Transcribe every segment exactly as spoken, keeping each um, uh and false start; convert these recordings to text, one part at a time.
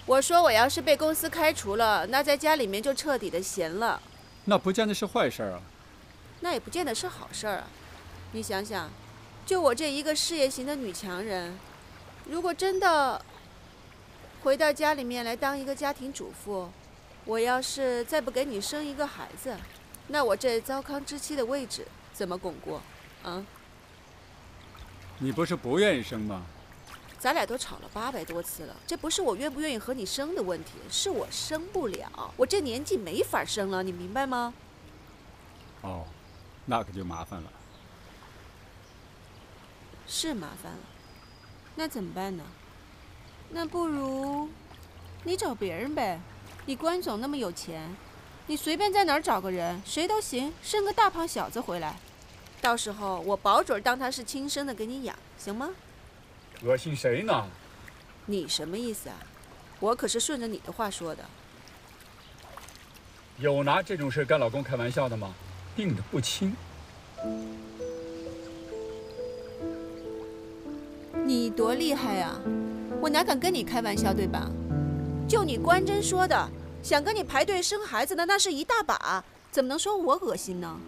我说我要是被公司开除了，那在家里面就彻底的闲了。 那不见得是坏事啊。 那也不见得是好事啊。你想想，就我这一个事业型的女强人，如果真的回到家里面来当一个家庭主妇，我要是再不给你生一个孩子，那我这糟糠之妻的位置怎么巩固？啊？ 你不是不愿意生吗？ 咱俩都吵了八百多次了，这不是我愿不愿意和你生的问题，是我生不了，我这年纪没法生了，你明白吗？ 哦，那可就麻烦了。 是麻烦了，那怎么办呢？那不如你找别人呗。你关总那么有钱，你随便在哪儿找个人，谁都行，生个大胖小子回来，到时候我保准当他是亲生的给你养，行吗？ 恶心谁呢？ 你什么意思啊？我可是顺着你的话说的。 有拿这种事跟老公开玩笑的吗？病得不轻。 你多厉害呀！我哪敢跟你开玩笑，对吧？就你关真说的，想跟你排队生孩子的那是一大把，怎么能说我恶心呢？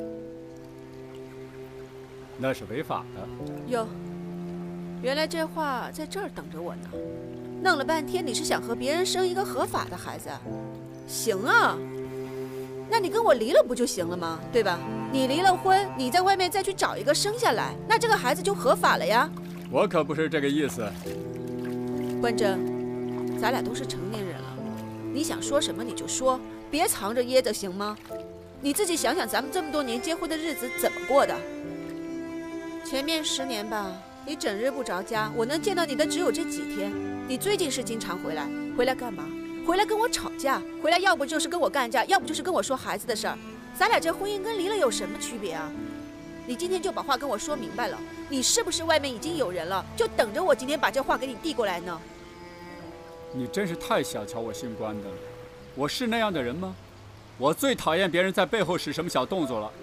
那是违法的。 哟，原来这话在这儿等着我呢。弄了半天，你是想和别人生一个合法的孩子？行啊，那你跟我离了不就行了吗？对吧？你离了婚，你在外面再去找一个生下来，那这个孩子就合法了呀。 我可不是这个意思。 关真，咱俩都是成年人了，你想说什么你就说，别藏着掖着，行吗？你自己想想，咱们这么多年结婚的日子怎么过的？前面十年吧，你整日不着家，我能见到你的只有这几天。你最近是经常回来，回来干嘛？回来跟我吵架，回来要不就是跟我干架，要不就是跟我说孩子的事儿。咱俩这婚姻跟离了有什么区别啊？你今天就把话跟我说明白了，你是不是外面已经有人了？就等着我今天把这话给你递过来呢？ 你真是太小瞧我姓关的了。我是那样的人吗？我最讨厌别人在背后使什么小动作了。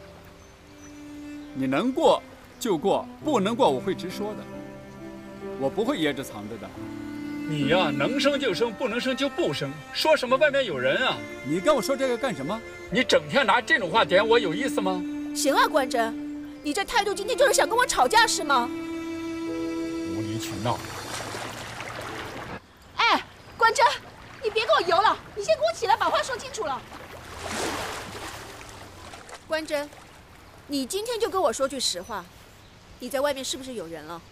你能过就过，不能过我会直说的，我不会掖着藏着的。你呀，能生就生，不能生就不生，说什么外面有人啊？你跟我说这个干什么？你整天拿这种话点我，有意思吗？ 行啊，关真，你这态度今天就是想跟我吵架是吗？ 无理取闹。 哎，关真，你别给我游了，你先给我起来，把话说清楚了。关真，你今天就跟我说句实话，你在外面是不是有人了？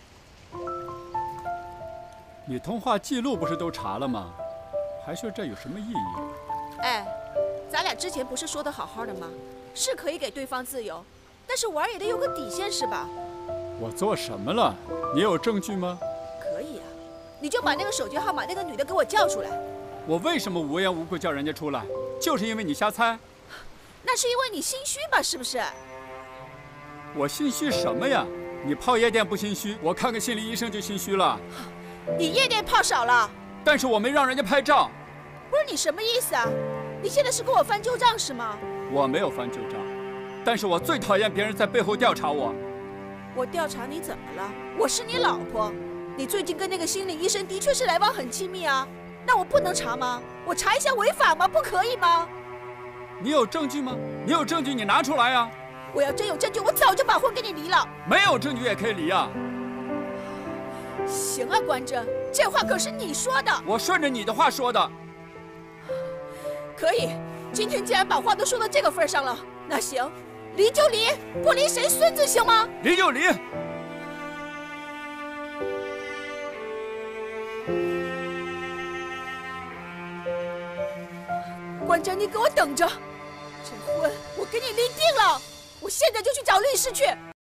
你通话记录不是都查了吗？还说这有什么意义？ 哎，咱俩之前不是说的好好的吗？是可以给对方自由，但是玩也得有个底线是吧？ 我做什么了？你有证据吗？ 可以啊，你就把那个手机号码那个女的给我叫出来。 我为什么无缘无故叫人家出来？就是因为你瞎猜？ 那是因为你心虚吧？是不是？ 我心虚什么呀？你泡夜店不心虚，我看个心理医生就心虚了。 你夜店泡少了， 但是我没让人家拍照。 不是你什么意思啊？你现在是跟我翻旧账是吗？ 我没有翻旧账，但是我最讨厌别人在背后调查我。 我调查你怎么了？我是你老婆，你最近跟那个心理医生的确是来往很亲密啊，那我不能查吗？我查一下违法吗？不可以吗？ 你有证据吗？你有证据你拿出来啊！ 我要真有证据，我早就把婚跟你离了。 没有证据也可以离啊。 行啊，关真，这话可是你说的。 我顺着你的话说的。 可以，今天既然把话都说到这个份上了，那行，离就离，不离谁孙子行吗？ 离就离。 关真，你给我等着，这婚我给你离定了，我现在就去找律师去。